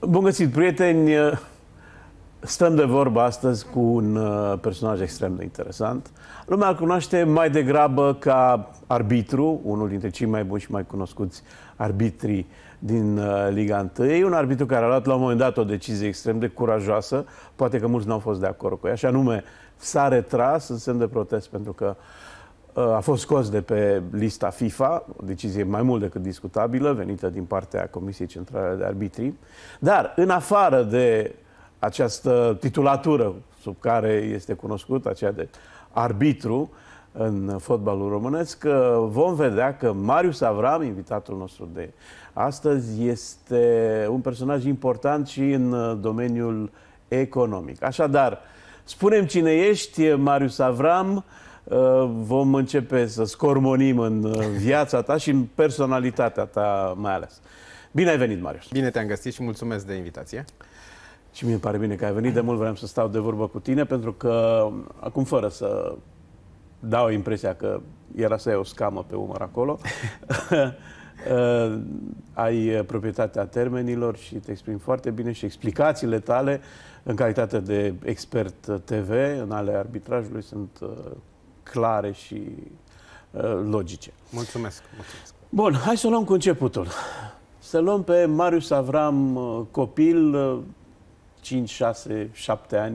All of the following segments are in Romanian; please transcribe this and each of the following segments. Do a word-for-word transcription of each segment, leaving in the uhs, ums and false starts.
Bun găsit, prieteni! Stăm de vorbă astăzi cu un personaj extrem de interesant. Lumea îl cunoaște mai degrabă ca arbitru, unul dintre cei mai buni și mai cunoscuți arbitri din Liga unu. E un arbitru care a luat la un moment dat o decizie extrem de curajoasă, poate că mulți nu au fost de acord cu ea, și anume s-a retras în semn de protest pentru că a fost scos de pe lista FIFA, o decizie mai mult decât discutabilă, venită din partea Comisiei Centrale de Arbitri. Dar, în afară de această titulatură sub care este cunoscut, aceea de arbitru în fotbalul românesc, vom vedea că Marius Avram, invitatul nostru de astăzi, este un personaj important și în domeniul economic. Așadar, spune-mi cine ești, Marius Avram. Vom începe să scormonim în viața ta și în personalitatea ta mai ales. Bine ai venit, Marius! Bine te-am găsit și mulțumesc de invitație. Și mie îmi pare bine că ai venit. De mult vreau să stau de vorbă cu tine, pentru că acum, fără să dau impresia că era să ai o scamă pe umăr acolo, ai proprietatea termenilor și te exprimi foarte bine și explicațiile tale în calitate de expert T V în ale arbitrajului sunt clare și uh, logice. Mulțumesc, mulțumesc. Bun, hai să luăm cu începutul. Să luăm pe Marius Avram, copil, cinci, șase, șapte ani.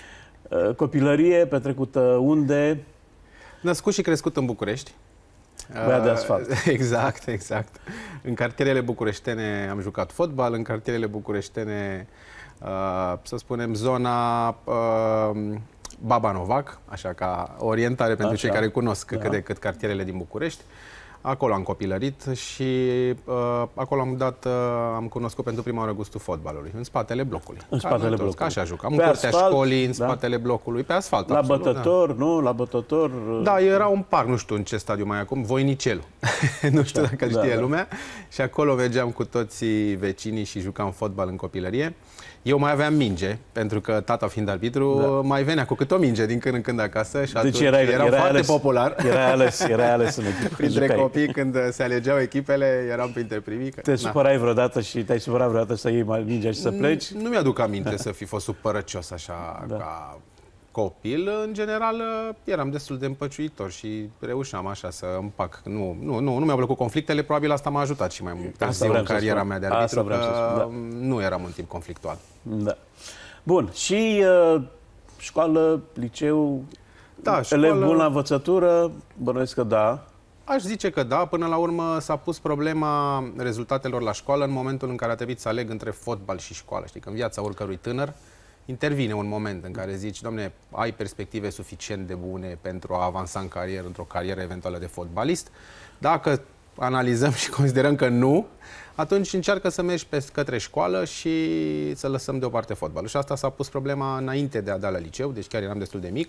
Copilărie petrecută unde? Născut și crescut în București. Băiat de asfalt. Exact, exact. În cartierele bucureștene am jucat fotbal, în cartierele bucureștene, uh, să spunem, zona Uh, Baba Novac, așa ca orientare pentru așa, cei care cunosc da. cât de cât cartierele din București. Acolo am copilărit și uh, acolo am dat, uh, am cunoscut pentru prima oară gustul fotbalului, în spatele blocului. În spatele toți, blocului. Așa jucam. În curtea școlii, în da? spatele blocului, pe asfalt. La absolut, bătător, da. nu? La bătător... Da, era un parc, nu știu în ce stadiu mai acum, Voinicelul. Nu știu da, dacă știe da, lumea. Da. Și acolo mergeam cu toții vecinii și jucam fotbal în copilărie. Eu mai aveam minge, pentru că tata fiind arbitru, da. mai venea cu câte o minge din când în când acasă și atunci deci erai, eram foarte ales, popular. Era ales, era ales în echipă. Printre copii, când se alegeau echipele, eram printre primii. Te na. supărai vreodată și te-ai supărat vreodată să iei mingea și să pleci? Nu mi-aduc aminte să fi fost supărăcios așa da. ca copil. În general, eram destul de împăciuitor și reușeam așa să împac. Nu, nu, nu, nu mi-au plăcut conflictele, probabil asta m-a ajutat și mai mult târziu în cariera mea de arbitru, că da. nu eram un tip conflictual. Da. Bun. Și uh, școală, liceu, da, elev școală... bun la învățătură, bănuiesc că da. Aș zice că da. Până la urmă s-a pus problema rezultatelor la școală în momentul în care a trebuit să aleg între fotbal și școală. Știi că în viața oricărui tânăr intervine un moment în care zici, domne, ai perspective suficient de bune pentru a avansa în carieră, într-o carieră eventuală de fotbalist. Dacă analizăm și considerăm că nu, atunci încearcă să mergi pe către școală și să lăsăm deoparte fotbalul. Și asta s-a pus problema înainte de a da la liceu, deci chiar eram destul de mic.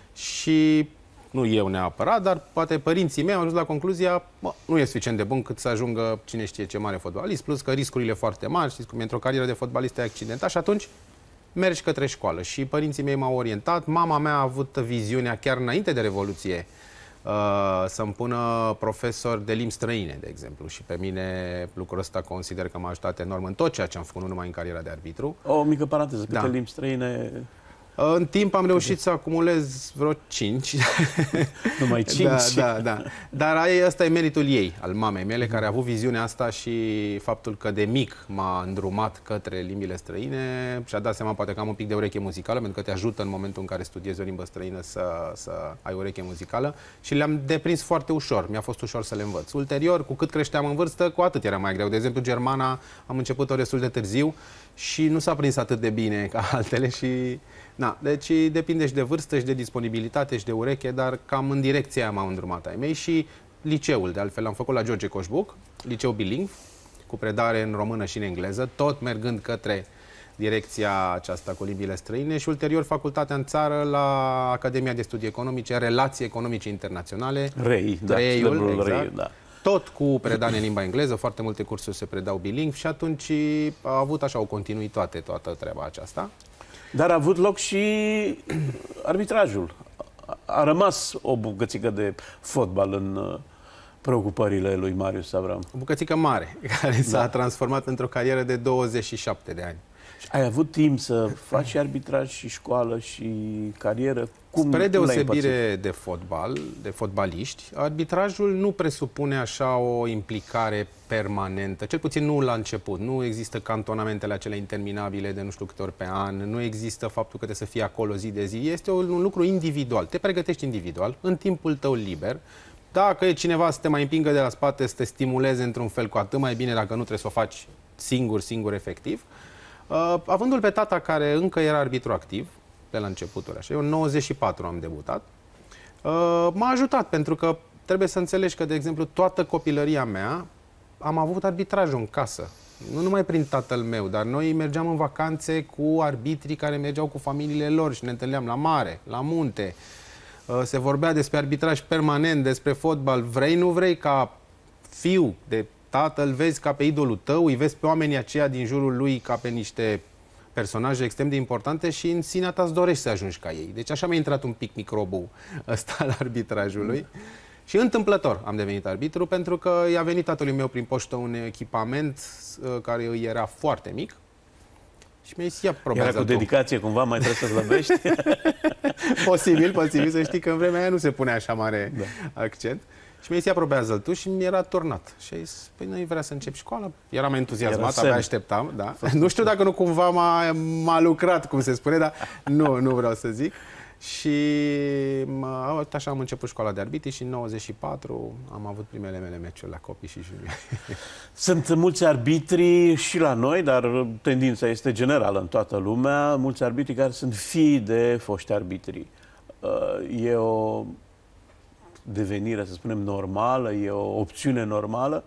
Și nu eu neapărat, dar poate părinții mei au ajuns la concluzia, bă, nu e suficient de bun cât să ajungă cine știe ce mare fotbalist, plus că riscurile foarte mari, știți cum e într-o carieră de fotbalist e accidentat și atunci mergi către școală. Și părinții mei m-au orientat. Mama mea a avut viziunea chiar înainte de Revoluție uh, să-mi pună profesor de limbi străine, de exemplu. Și pe mine lucrul ăsta consider că m-a ajutat enorm în tot ceea ce am făcut, nu numai în cariera de arbitru. O mică paranteză, câte da. limbi străine... În timp am reușit să acumulez vreo cinci. Numai cinci? Da, da, da. Dar ăsta e meritul ei, al mamei mele, care a avut viziunea asta și faptul că de mic m-a îndrumat către limbile străine și a dat seama poate că am un pic de ureche muzicală, pentru că te ajută în momentul în care studiezi o limbă străină să, să ai ureche muzicală și le-am deprins foarte ușor. Mi-a fost ușor să le învăț. Ulterior, cu cât creșteam în vârstă, cu atât era mai greu. De exemplu, germana am început-o destul de târziu și nu s-a prins atât de bine ca altele și... Na, deci depinde și de vârstă și de disponibilitate și de ureche, dar cam în direcția aia m-au îndrumat ai mei. Și liceul, de altfel, am făcut la George Coșbuc, liceu bilingv, cu predare în română și în engleză, tot mergând către direcția aceasta cu limbile străine și ulterior facultatea în țară la Academia de Studii Economice, Relații Economice Internaționale. Rei, da, Reiul, exact. Rei, da. Tot cu predare în limba engleză, foarte multe cursuri se predau bilingv și atunci a avut așa o continuitate toată treaba aceasta. Dar a avut loc și arbitrajul. A rămas o bucățică de fotbal în preocupările lui Marius Avram. O bucățică mare, care s-a da. transformat într-o carieră de douăzeci și șapte de ani. Ai avut timp să faci și arbitraj și școală și carieră? Cum, Spre cum deosebire de fotbal, de fotbaliști, arbitrajul nu presupune așa o implicare permanentă, cel puțin nu la început. Nu există cantonamentele acelea interminabile de nu știu câte ori pe an, nu există faptul că trebuie să fii acolo zi de zi. Este un lucru individual. Te pregătești individual, în timpul tău liber. Dacă e cineva să te mai împingă de la spate, să te stimuleze într-un fel, cu atât mai bine dacă nu trebuie să o faci singur, singur, efectiv. Uh, avându-l pe tata care încă era arbitru activ, pe la începuturi, așa, eu în nouăzeci și patru am debutat, uh, m-a ajutat, pentru că trebuie să înțelegi că, de exemplu, toată copilăria mea am avut arbitrajul în casă. Nu numai prin tatăl meu, dar noi mergeam în vacanțe cu arbitrii care mergeau cu familiile lor și ne întâlneam la mare, la munte. Uh, se vorbea despre arbitraj permanent, despre fotbal. Vrei, nu vrei, ca fiu de tată, îl vezi ca pe idolul tău, îi vezi pe oamenii aceia din jurul lui ca pe niște personaje extrem de importante și în sinea ta îți dorești să ajungi ca ei. Deci așa mi-a intrat un pic microbul ăsta al arbitrajului. Mm. Și întâmplător am devenit arbitru, pentru că i-a venit tatălui meu prin poștă un echipament uh, care îi era foarte mic. Și mi-a zis, ia, probează. Era cu dedicație cumva, mai trebuie să slăbești? Posibil, posibil, să știi că în vremea aia nu se pune așa mare da. accent. Și mi-a zis, ia, probează-l tu, și mi-era turnat. Și a zis, păi nu vrea să încep școala? Eram entuziasmat, abia așteptam. Da. Nu știu dacă nu cumva m-a lucrat, cum se spune, dar nu, nu vreau să zic. Și așa am început școala de arbitri și în nouăzeci și patru am avut primele mele meciuri la copii și juniori. Sunt mulți arbitri și la noi, dar tendința este generală în toată lumea, mulți arbitri care sunt fii de foști arbitri. E o devenire, să spunem, normală, e o opțiune normală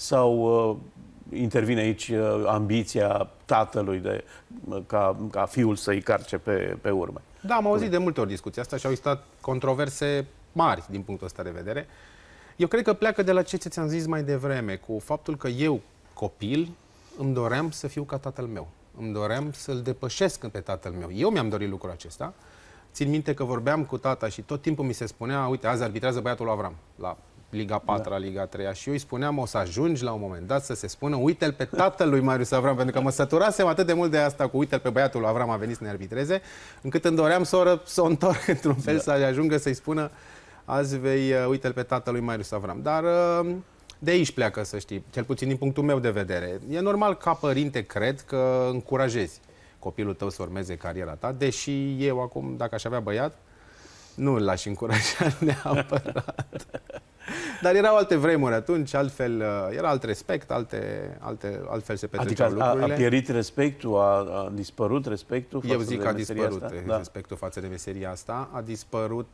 sau intervine aici ambiția tatălui de, ca, ca fiul să-i carce pe, pe urme? Da, am auzit de multe ori discuția asta și au existat controverse mari din punctul ăsta de vedere. Eu cred că pleacă de la ce ți-am zis mai devreme, cu faptul că eu, copil, îmi doream să fiu ca tatăl meu. Îmi doream să-l depășesc pe tatăl meu. Eu mi-am dorit lucrul acesta. Țin minte că vorbeam cu tata și tot timpul mi se spunea, uite, azi arbitrează băiatul lui Avram, la Liga patru, da. Liga trei, și eu îi spuneam, o să ajungi la un moment dat să se spună, uite-l pe tatăl lui Marius Avram, pentru că mă săturasem atât de mult de asta cu uite-l pe băiatul lui Avram a venit să ne arbitreze, încât îmi doream să o, să o întorc într-un fel, da. Să ajungă să-i spună, azi vei, uite-l pe tatăl lui Marius Avram. Dar de aici pleacă, să știi, cel puțin din punctul meu de vedere. E normal, ca părinte, cred că încurajezi copilul tău să urmeze cariera ta, deși eu acum, dacă aș avea băiat, nu l-aș încuraja neapărat. Dar erau alte vremuri atunci, altfel, era alt respect, alte, alte, altfel se petreceau adică lucrurile. A, a pierit respectul, a, a dispărut respectul față Eu zic că a dispărut asta? respectul da. față de meseria asta. A dispărut,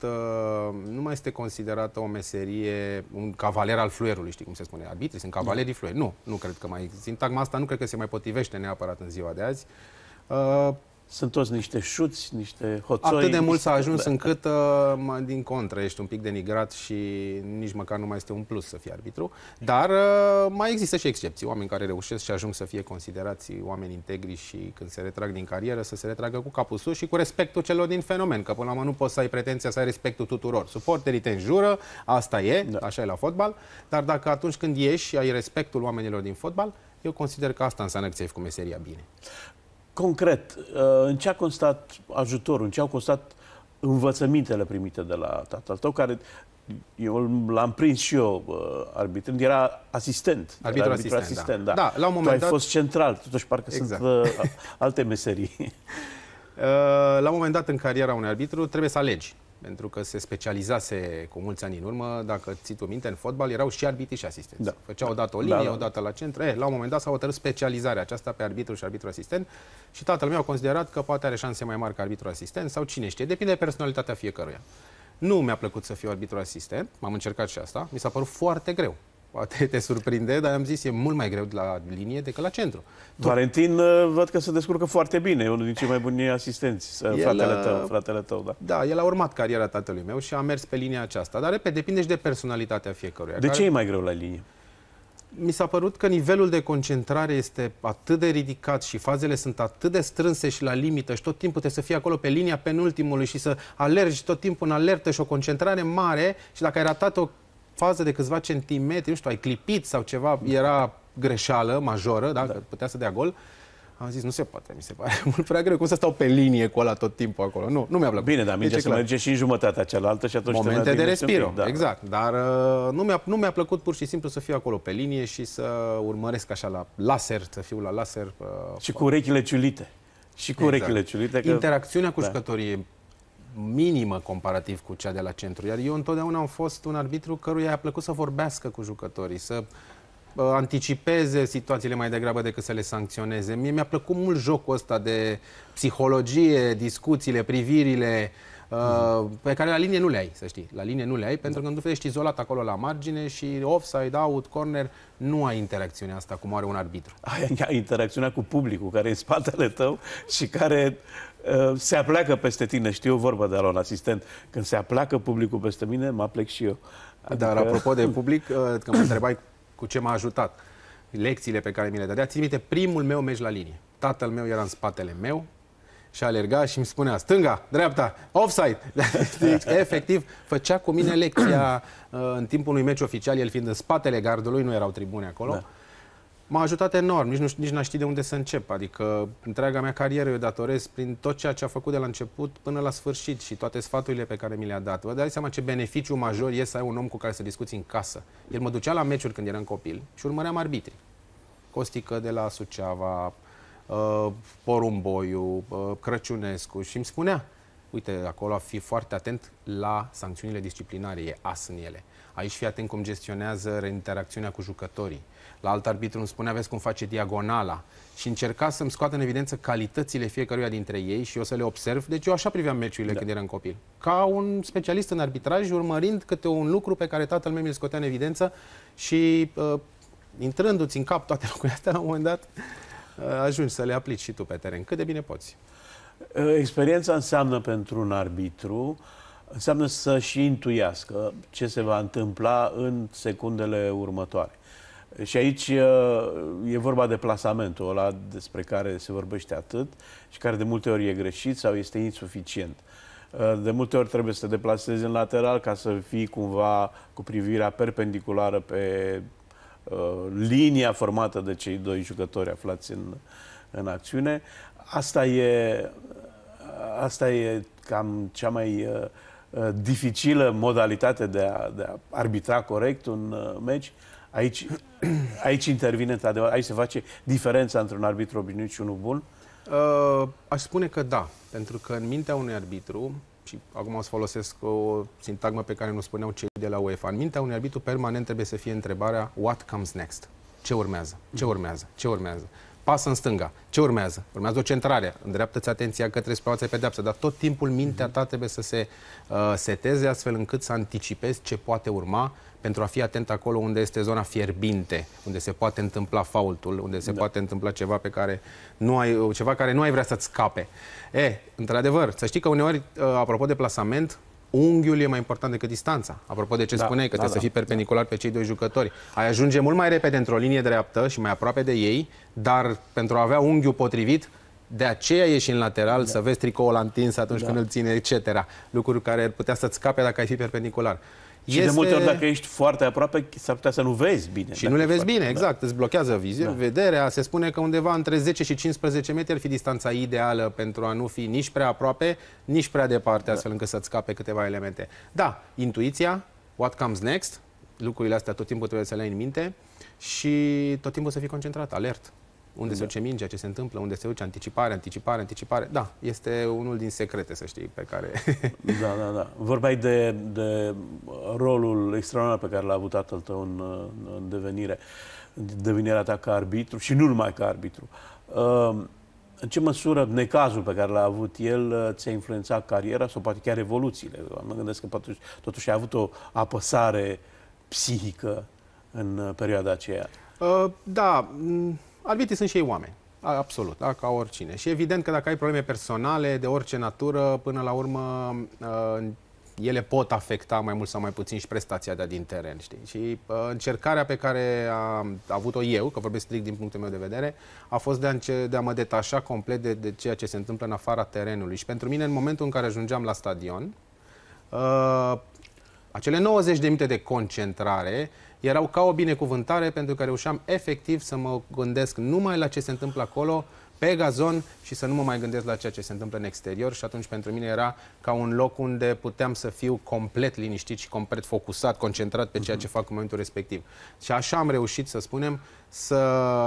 nu mai este considerată o meserie, un cavaler al fluierului, știi cum se spune? Arbitrii sunt cavalerii da. fluieri. Nu, nu cred că mai, sintagma asta nu cred că se mai potrivește neapărat în ziua de azi. Uh, Sunt toți niște șuți, niște hoțoi. Atât de mult s-a ajuns încât, uh, din contră, ești un pic denigrat și nici măcar nu mai este un plus să fii arbitru. Dar uh, mai există și excepții, oameni care reușesc și ajung să fie considerați oameni integri și când se retrag din carieră, să se retragă cu capul sus și cu respectul celor din fenomen. Că până la urmă nu poți să ai pretenția să ai respectul tuturor. Suporterii te înjură, asta e, da. Așa e la fotbal. Dar dacă atunci când ieși și ai respectul oamenilor din fotbal, eu consider că asta înseamnă că ți-ai făcut meseria bine. Concret, în ce a constat ajutorul, în ce au constat învățămintele primite de la tatăl tău, care eu l-am prins și eu arbitrând, era asistent. Arbitru era asistent, asistent, da. da. da. La un moment tu ai dat... fost central, totuși parcă exact. sunt uh, alte meserii. La un moment dat în cariera unui arbitru trebuie să alegi. Pentru că se specializase cu mulți ani în urmă, dacă ții tu minte, în fotbal erau și arbitri și asistenți. Da. Făceau odată o linie, da, da. odată la centru. E, la un moment dat s-a hotărât specializarea aceasta pe arbitru și arbitru asistent și tatăl meu a considerat că poate are șanse mai mari ca arbitru asistent sau cine știe, depinde de personalitatea fiecăruia. Nu mi-a plăcut să fiu arbitru asistent, m-am încercat și asta, mi s-a părut foarte greu. Poate te surprinde, dar am zis, e mult mai greu de la linie decât la centru. Valentin, văd că se descurcă foarte bine, e unul din cei mai buni asistenți, el, fratele tău, fratele tău, da. Da, el a urmat cariera tatălui meu și a mers pe linia aceasta, dar, repede, depinde și de personalitatea fiecăruia. De care... ce e mai greu la linie? Mi s-a părut că nivelul de concentrare este atât de ridicat și fazele sunt atât de strânse și la limită și tot timpul trebuie să fii acolo pe linia penultimului și să alergi tot timpul în alertă și o concentrare mare și dacă ai ratat o fază de câțiva centimetri, nu știu, ai clipit sau ceva, era greșeală majoră, da? Da. Că putea să dea gol. Am zis, nu se poate, mi se pare mult prea greu. Cum să stau pe linie cu ăla tot timpul acolo? Nu, nu mi-a plăcut. Bine, dar mingea Deci, se merge și în jumătatea cealaltă și atunci... Momente de respiro, da. exact. Dar uh, nu mi-a nu mi-a plăcut pur și simplu să fiu acolo pe linie și să urmăresc așa la laser, să fiu la laser. Uh, și cu urechile ciulite. Și cu exact. urechile ciulite. Că... Interacțiunea cu da. jucătorii e minimă comparativ cu cea de la centru. Iar eu întotdeauna am fost un arbitru căruia i-a plăcut să vorbească cu jucătorii, să anticipeze situațiile mai degrabă decât să le sancționeze. Mie mi-a plăcut mult jocul ăsta de psihologie, discuțiile, privirile, uh, pe care la linie nu le ai, să știi. La linie nu le ai, pentru că nu ești izolat acolo la margine și offside, out, corner, nu ai interacțiunea asta cum are un arbitru. Ai interacțiunea cu publicul care e în spatele tău și care uh, se apleacă peste tine. Știu o vorbă de la un asistent. Când se apleacă publicul peste mine, mă aplec și eu. Adică... Dar apropo de public, uh, că mă întrebai cu ce m-a ajutat, lecțiile pe care mi le dădea. Țin minte, primul meu meci la linie. Tatăl meu era în spatele meu și alerga și îmi spunea stânga, dreapta, offside. Deci, efectiv, făcea cu mine lecția în timpul unui meci oficial, el fiind în spatele gardului, nu erau tribune acolo. Da. M-a ajutat enorm, nici nu nici n-aș ști de unde să încep. Adică întreaga mea carieră eu datorez prin tot ceea ce a făcut de la început până la sfârșit și toate sfaturile pe care mi le-a dat. Vă dați seama ce beneficiu major e să ai un om cu care să discuți în casă. El mă ducea la meciuri când eram copil și urmăream arbitri. Costică de la Suceava, uh, Porumboiu, uh, Crăciunescu și îmi spunea, uite, acolo fi foarte atent la sancțiunile disciplinare, e as în ele. Aici fii atent cum gestionează interacțiunea cu jucătorii. La alt arbitru îmi spunea, vezi cum face diagonala. Și încerca să-mi scoată în evidență calitățile fiecăruia dintre ei și eu să le observ. Deci eu așa priveam meciurile da. când eram copil. Ca un specialist în arbitraj, urmărind câte un lucru pe care tatăl meu mi-l scotea în evidență și uh, intrându-ți în cap toate lucrurile astea, la un moment dat uh, ajungi să le aplici și tu pe teren. Cât de bine poți. Experiența înseamnă pentru un arbitru, înseamnă să și intuiască ce se va întâmpla în secundele următoare. Și aici e vorba de plasamentul ăla despre care se vorbește atât și care de multe ori e greșit sau este insuficient. De multe ori trebuie să te deplasezi în lateral ca să fii cumva cu privirea perpendiculară pe uh, linia formată de cei doi jucători aflați în, în acțiune. Asta e, asta e cam cea mai uh, dificilă modalitate de a, de a arbitra corect un uh, meci. Aici, aici intervine, într-adevăr, aici se face diferența între un arbitru obișnuit și unul bun? Uh, aș spune că da, pentru că în mintea unui arbitru, și acum o să folosesc o sintagmă pe care nu spuneau cei de la UEFA, în mintea unui arbitru permanent trebuie să fie întrebarea what comes next? Ce urmează? Ce urmează? Ce urmează? Pasă în stânga. Ce urmează? Urmează o centrare. Îndreaptă-ți atenția către spre pedeapsă, dar tot timpul mintea ta trebuie să se uh, seteze astfel încât să anticipezi ce poate urma pentru a fi atent acolo unde este zona fierbinte, unde se poate întâmpla faultul, unde se da. poate întâmpla ceva pe care nu ai, ceva care nu ai vrea să-ți scape. E, într-adevăr, să știi că uneori, apropo de plasament, unghiul e mai important decât distanța. Apropo de ce da, spuneai, că da, trebuie da, să fii perpendicular da. pe cei doi jucători. Ai ajunge mult mai repede într-o linie dreaptă și mai aproape de ei, dar pentru a avea unghiul potrivit, de aceea ieși în lateral, da. să vezi tricoul întins atunci da. când îl ține, et cetera. Lucruri care ar putea să-ți scape dacă ai fi perpendicular. Și este... de multe ori, dacă ești foarte aproape, s-ar putea să nu vezi bine. Și nu le vezi bine, exact. Da. Îți blochează vizia, da. vederea. Se spune că undeva între zece și cincisprezece metri ar fi distanța ideală pentru a nu fi nici prea aproape, nici prea departe, astfel încât să-ți scape câteva elemente. Da, intuiția, what comes next, lucrurile astea tot timpul trebuie să le ai în minte și tot timpul să fii concentrat, alert. Unde da. se duce mingea, ce se întâmplă, unde se duce, anticipare, anticipare, anticipare. Da, este unul din secrete, să știi, pe care... Da, da, da. Vorbeai de, de rolul extraordinar pe care l-a avut tatăl tău în, în devenire, în devenirea ta ca arbitru și nu numai ca arbitru. În ce măsură necazul pe care l-a avut el ți-a influențat cariera sau poate chiar evoluțiile? Mă gândesc că totuși, totuși ai avut o apăsare psihică în perioada aceea. Uh, da, arbitrii sunt și ei oameni, absolut, da, ca oricine. Și evident că dacă ai probleme personale de orice natură, până la urmă ele pot afecta mai mult sau mai puțin și prestația de din teren, știi? Și încercarea pe care am avut-o eu, că vorbesc strict din punctul meu de vedere, a fost de a, înce de a mă detașa complet de, de ceea ce se întâmplă în afara terenului. Și pentru mine, în momentul în care ajungeam la stadion, uh, acele nouăzeci de minute de concentrare erau ca o binecuvântare pentru că reușeam efectiv să mă gândesc numai la ce se întâmplă acolo, pe gazon și să nu mă mai gândesc la ceea ce se întâmplă în exterior și atunci pentru mine era ca un loc unde puteam să fiu complet liniștit și complet focusat, concentrat pe ceea ce fac în momentul respectiv. Și așa am reușit, să spunem, să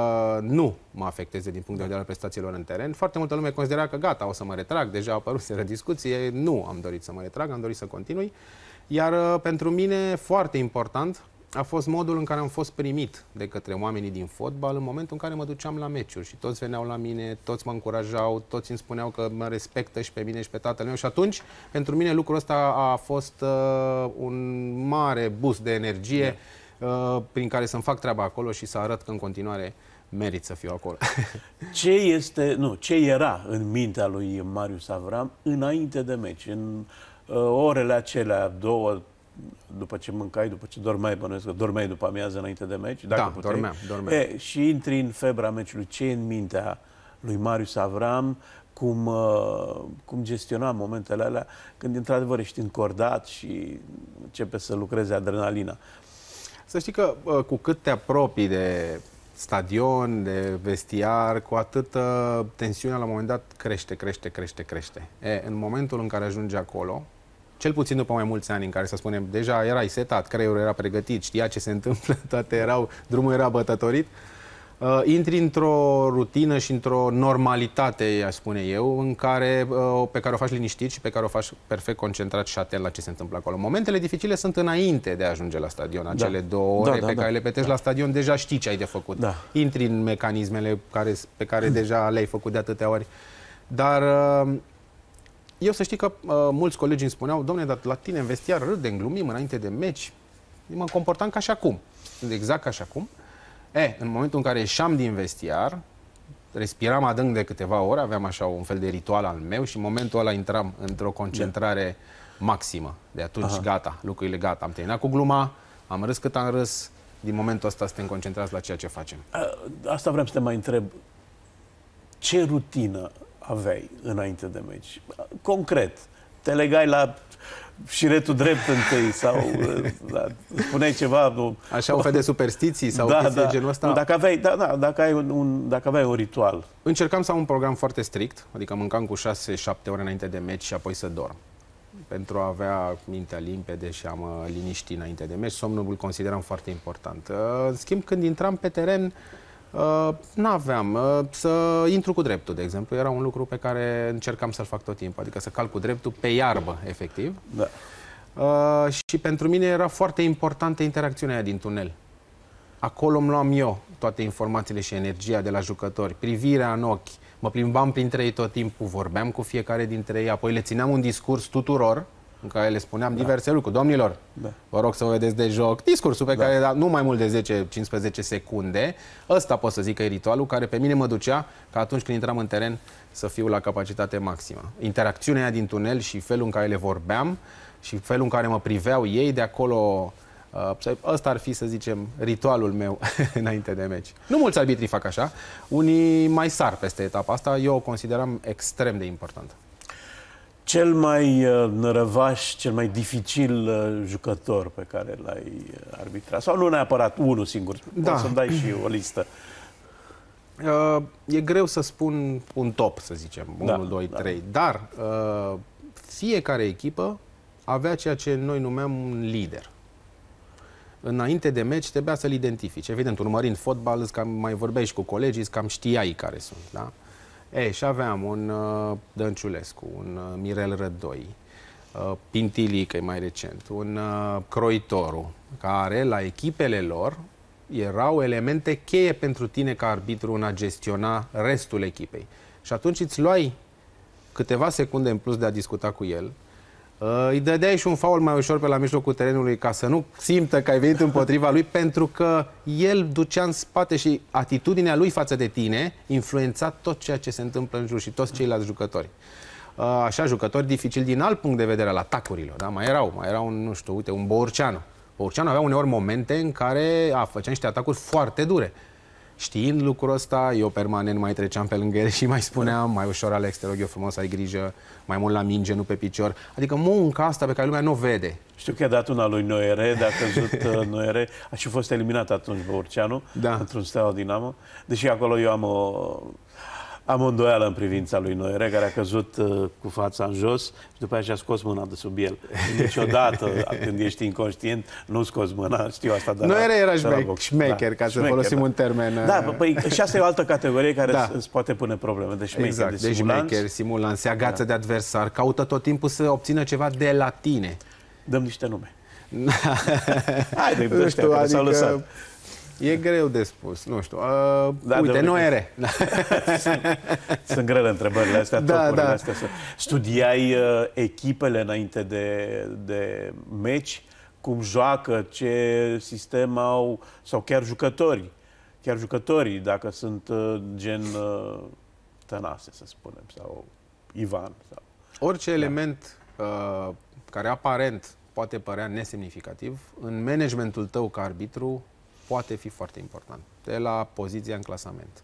nu mă afecteze din punct de vedere al prestațiilor în teren. Foarte multă lume considera că gata, o să mă retrag, deja a apărut discuție, nu am dorit să mă retrag, am dorit să continui. Iar pentru mine, foarte important, a fost modul în care am fost primit de către oamenii din fotbal în momentul în care mă duceam la meciuri și toți veneau la mine, toți mă încurajau, toți îmi spuneau că mă respectă și pe mine și pe tatăl meu și atunci, pentru mine, lucrul ăsta a fost uh, un mare boost de energie uh, prin care să-mi fac treaba acolo și să arăt că în continuare merit să fiu acolo. Ce este, nu, ce era în mintea lui Marius Avram înainte de meci, în uh, orele acelea două, după ce mâncai, după ce dormeai, bănuiesc că dormeai după amiază înainte de meci? Dacă Da, puteai. dormeam, dormeam. E, și intri în febra meciului. Ce e în mintea lui Marius Avram? Cum, uh, cum gestiona momentele alea când într-adevăr ești încordat și începe să lucreze adrenalina? Să știi că uh, cu cât te apropii de stadion, de vestiar, cu atât uh, tensiunea la un moment dat crește, crește, crește, crește. E, în momentul în care ajungi acolo, cel puțin după mai mulți ani în care, să spunem, deja erai setat, creierul era pregătit, știa ce se întâmplă, toate erau, drumul era bătătorit, uh, intri într-o rutină și într-o normalitate, aș spune eu, în care, uh, pe care o faci liniștit și pe care o faci perfect concentrat și atent la ce se întâmplă acolo. Momentele dificile sunt înainte de a ajunge la stadion, acele da. două ore da, da, pe da. care le petești da. la stadion, deja știi ce ai de făcut. Da. Intri în mecanismele care, pe care deja le-ai făcut de atâtea ori. Dar... Uh, Eu să știi că uh, mulți colegi îmi spuneau, domne, dar la tine în vestiar râdem, glumim înainte de meci. Mă comportam ca și acum. Exact ca și acum. E, în momentul în care ieșeam din vestiar, respiram adânc de câteva ore, aveam așa un fel de ritual al meu și în momentul ăla intram într-o concentrare da. maximă. De atunci, Aha. gata, lucrurile gata. Am terminat cu gluma, am râs cât am râs, din momentul ăsta suntem concentrați la ceea ce facem. Asta vreau să te mai întreb. Ce rutină aveai înainte de meci? Concret, te legai la șiretul drept întâi sau da, spuneai ceva? Nu, Așa un fel de superstiții sau da, chestii da. de genul ăsta? Nu, dacă aveai, da, da, dacă, ai un, un, dacă aveai un ritual. Încercam să am un program foarte strict, adică mâncam cu șase șapte ore înainte de meci și apoi să dorm. Pentru a avea mintea limpede și a mă liniști înainte de meci, somnul îl consideram foarte important. În schimb, când intram pe teren, Uh, n-aveam. Uh, să intru cu dreptul, de exemplu, era un lucru pe care încercam să-l fac tot timpul, adică să calc cu dreptul pe iarbă, efectiv. Da. Uh, și pentru mine era foarte importantă interacțiunea aia din tunel. Acolo îmi luam eu toate informațiile și energia de la jucători, privirea în ochi, mă plimbam printre ei tot timpul, vorbeam cu fiecare dintre ei, apoi le țineam un discurs tuturor, în care le spuneam da. diverse lucruri. Domnilor, da. vă rog să vă vedeți de joc. Discursul pe da. care da, nu mai mult de zece cincisprezece secunde. Ăsta pot să zic că e ritualul care pe mine mă ducea ca atunci când intram în teren să fiu la capacitate maximă. Interacțiunea aia din tunel și felul în care le vorbeam și felul în care mă priveau ei de acolo. Uh, ăsta ar fi, să zicem, ritualul meu înainte de meci. Nu mulți arbitri fac așa. Unii mai sar peste etapa asta. Eu o consideram extrem de importantă. Cel mai uh, nărăvaș, cel mai dificil uh, jucător pe care l-ai arbitrat? Sau nu neapărat unul singur, da. Poți să-mi dai și o listă. Uh, e greu să spun un top, să zicem, da, unu, doi, da. trei, dar uh, fiecare echipă avea ceea ce noi numeam un lider. Înainte de meci trebuia să-l identifici. Evident, urmărind fotbal, îți cam mai vorbeai și cu colegii, îți cam știai care sunt, da? E, și aveam un uh, Dănciulescu, un uh, Mirel Rădoi, uh, Pintilică, mai recent, un uh, Croitoru, care la echipele lor erau elemente cheie pentru tine ca arbitru în a gestiona restul echipei. Și atunci îți luai câteva secunde în plus de a discuta cu el, uh, îi dădeai și un faul mai ușor pe la mijlocul terenului ca să nu simtă că ai venit împotriva lui, pentru că el ducea în spate și atitudinea lui față de tine influența tot ceea ce se întâmplă în jur și toți ceilalți jucători. Uh, așa, jucători dificili din alt punct de vedere al atacurilor, da? Mai erau, mai erau, un, nu știu, uite, un Bourceanu. Bourceanu avea uneori momente în care a, făcea niște atacuri foarte dure. Știind lucrul ăsta, eu permanent mai treceam pe lângă el și mai spuneam, mai ușor, Alex, te rog eu frumos, ai grijă, mai mult la minge, nu pe picior. Adică munca asta pe care lumea nu o vede. Știu că a dat una lui Noere, de a căzut uh, Noere, a și fost eliminat atunci Bourceanu, da. într-un Steaua Dinamo. Deși acolo eu am o, Am o îndoială în privința lui Noere, care a căzut uh, cu fața în jos și după aceea și-a scos mâna de sub el. Niciodată, când ești inconștient, nu scoți mâna, știu asta de la Noere era șmecher, șmecher, ca să folosim da. un termen. Da, păi și asta e o altă categorie care da. îți poate pune probleme. De șmecher, exact, de de simulanți. șmecher, simulant, se agață da. de adversar, caută tot timpul să obțină ceva de la tine. Dăm niște nume. Haide, nu știu, care adică... lăsat. E greu de spus, nu știu. Uh, da, uite, Noere. sunt, sunt grele întrebările astea, da, da. astea. Studiai uh, echipele înainte de, de meci, cum joacă, ce sistem au, sau chiar jucători. Chiar jucătorii, dacă sunt uh, gen uh, Tănase, să spunem, sau Ivan. Sau... Orice da. element uh, care aparent poate părea nesemnificativ, în managementul tău ca arbitru, poate fi foarte important, de la poziția în clasament.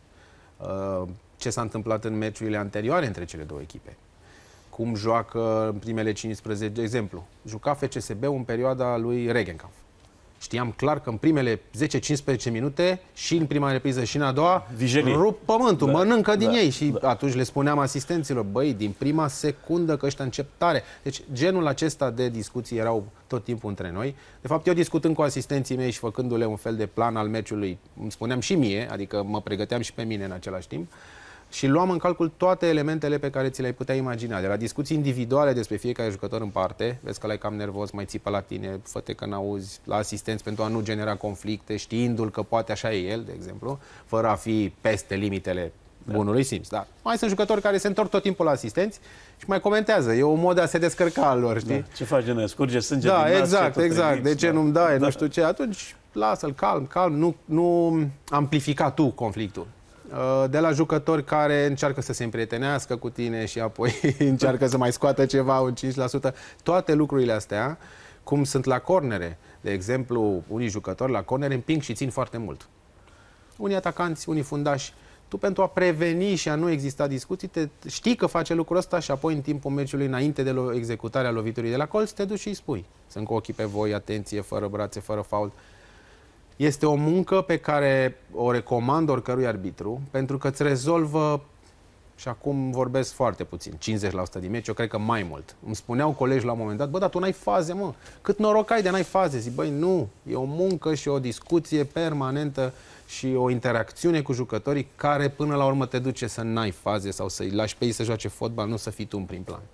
Ce s-a întâmplat în meciurile anterioare între cele două echipe? Cum joacă în primele cincisprezece, de exemplu, juca F C S B în perioada lui Regenkampf. Știam clar că în primele zece cincisprezece minute, și în prima repriză și în a doua, Vigenii. rup pământul, da, mănâncă din da, ei. Și da. atunci le spuneam asistenților, băi, din prima secundă că ăștia încep tare. Deci genul acesta de discuții erau tot timpul între noi. De fapt, eu discutând cu asistenții mei și făcându-le un fel de plan al meciului, îmi spuneam și mie, adică mă pregăteam și pe mine în același timp, și luam în calcul toate elementele pe care ți le-ai putea imagina. De la discuții individuale despre fiecare jucător în parte, vezi că l-ai cam nervos, mai țipă la tine, fă-te că n-auzi, la asistenți pentru a nu genera conflicte, știindu-l că poate așa e el, de exemplu, fără a fi peste limitele bunului simț. Da. Mai sunt jucători care se întorc tot timpul la asistenți și mai comentează. E o mod de a se descărca al lor, știi? Da. Ce faci, ne scurge sânge da, din nas, exact, exact. Trimiți, de ce da. nu-mi dai, da. nu știu ce. Atunci lasă-l calm, calm, nu, nu amplifica tu conflictul. De la jucători care încearcă să se împrietenească cu tine și apoi încearcă să mai scoată ceva, un cinci la sută. Toate lucrurile astea, cum sunt la cornere. De exemplu, unii jucători la cornere împing și țin foarte mult. Unii atacanți, unii fundași. Tu, pentru a preveni și a nu exista discuții, te, știi că face lucrul ăsta și apoi în timpul meciului, înainte de executarea loviturii de la colț, te duci și îi spui. Sunt cu ochii pe voi, atenție, fără brațe, fără fault. Este o muncă pe care o recomand oricărui arbitru, pentru că îți rezolvă, și acum vorbesc foarte puțin, cincizeci la sută din meci, eu cred că mai mult. Îmi spuneau colegi la un moment dat, bă, dar tu n-ai faze, mă, cât noroc ai de n-ai faze. Zic, băi, nu, e o muncă și o discuție permanentă și o interacțiune cu jucătorii care până la urmă te duce să n-ai faze sau să-i lași pe ei să joace fotbal, nu să fii tu în prim plan.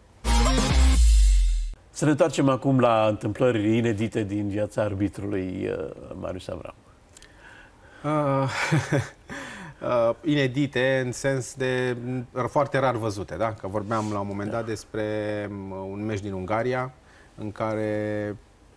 Să ne întoarcem acum la întâmplări inedite din viața arbitrului Marius Avram. Uh, uh, inedite în sens de foarte rar văzute, da? Că vorbeam la un moment dat despre un meci din Ungaria în care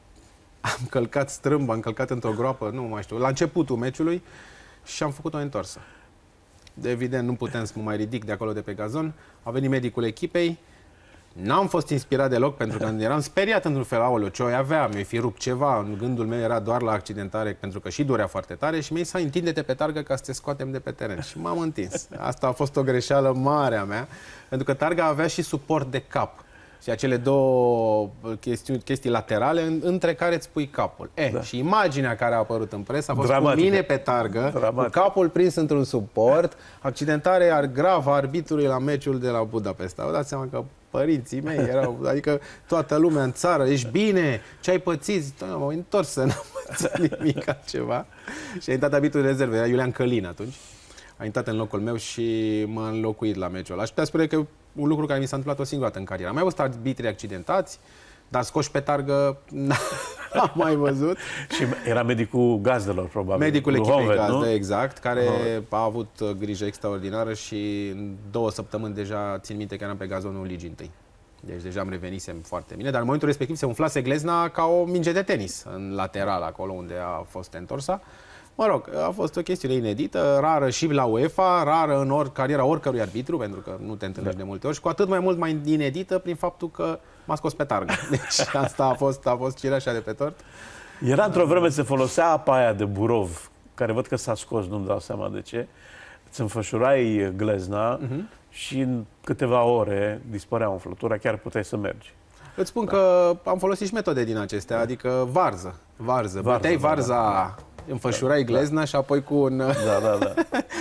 am călcat strâmb, am călcat într-o groapă, nu mai știu, la începutul meciului și am făcut o întorsă. Evident, nu puteam să mă mai ridic de acolo de pe gazon. A venit medicul echipei. N-am fost inspirat deloc, pentru că eram speriat într-un fel, aoleu, ce o avea, mi-ai fi rupt ceva, în gândul meu era doar la accidentare, pentru că și durea foarte tare și mi-ai zis, întinde-te pe targă ca să te scoatem de pe teren. Și m-am întins. Asta a fost o greșeală mare a mea, pentru că targa avea și suport de cap. Și acele două chestii, chestii laterale între care îți pui capul. Eh, da. Și imaginea care a apărut în presă a fost Dramatică. Cu mine pe targă, Dramatică. Cu capul prins într-un suport, accidentare gravă a arbitrului la meciul de la Budapesta. Vă dați seama că părinții mei erau, adică toată lumea în țară, ești bine, ce ai pățit? Zic, m-am întors să n-am pățit nimic altceva. Și a intrat arbitrul de rezervă, era Iulian Călin atunci. A intrat în locul meu și m-a înlocuit la meciul ăla. Și putea spune că un lucru care mi s-a întâmplat o singură dată în carieră. Am mai văzut arbitri accidentați, dar scoși pe targă n-am mai văzut. Și era medicul gazdelor, probabil. Medicul echipei Hovet, gazdă, nu? exact, care a avut grijă extraordinară și în două săptămâni deja țin minte că eram pe gazonul Ligii întâi. Deci deja îmi revenisem foarte bine, dar în momentul respectiv se umflase glezna ca o minge de tenis în lateral, acolo unde a fost întorsa. Mă rog, a fost o chestiune inedită, rară și la UEFA, rară în or, cariera oricărui arbitru, pentru că nu te întâlnești da. de multe ori, și cu atât mai mult mai inedită prin faptul că m-a scos pe targă. Deci asta a fost, a fost cireașa de pe tort. Era într-o vreme se folosea apa aia de Burov, care văd că s-a scos, nu-mi dau seama de ce. Îți înfășurai glezna uh-huh. și în câteva ore dispărea umflătura, chiar puteai să mergi. Îți spun da. că am folosit și metode din acestea, da. adică varză. Varză. Băteai varza, da, da. înfășurai glezna da. și apoi cu un... Da, da, da.